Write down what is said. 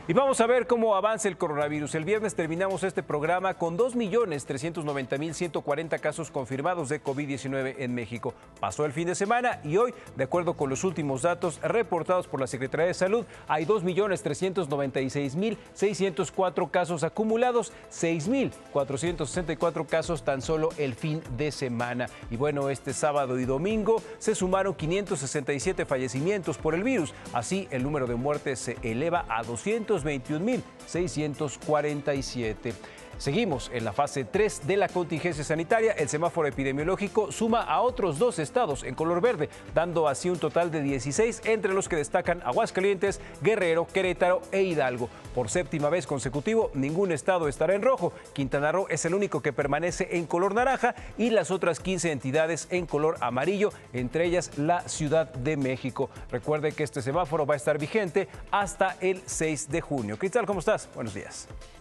Y vamos a ver cómo avanza el coronavirus. El viernes terminamos este programa con 2.390.140 casos confirmados de COVID-19 en México. Pasó el fin de semana y hoy, de acuerdo con los últimos datos reportados por la Secretaría de Salud, hay 2.396.604 casos acumulados, 6.464 casos tan solo el fin de semana. Y bueno, este sábado y domingo se sumaron 567 fallecimientos por el virus. Así, el número de muertes se eleva a 221.647. Seguimos en la fase 3 de la contingencia sanitaria. El semáforo epidemiológico suma a otros 2 estados en color verde, dando así un total de 16, entre los que destacan Aguascalientes, Guerrero, Querétaro e Hidalgo. Por séptima vez consecutivo, ningún estado estará en rojo. Quintana Roo es el único que permanece en color naranja y las otras 15 entidades en color amarillo, entre ellas la Ciudad de México. Recuerde que este semáforo va a estar vigente hasta el 6 de junio. Cristal, ¿cómo estás? Buenos días.